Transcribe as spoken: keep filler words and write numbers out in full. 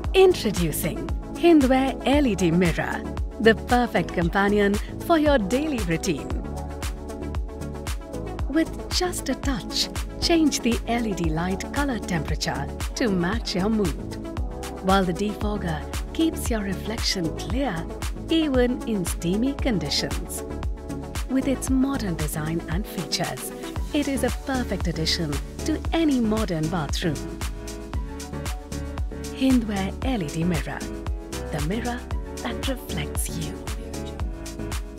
Introducing Hindware L E D Mirror, the perfect companion for your daily routine. With just a touch, change the L E D light color temperature to match your mood, while the defogger keeps your reflection clear even in steamy conditions. With its modern design and features, it is a perfect addition to any modern bathroom. Hindware L E D Mirror, the mirror that reflects you.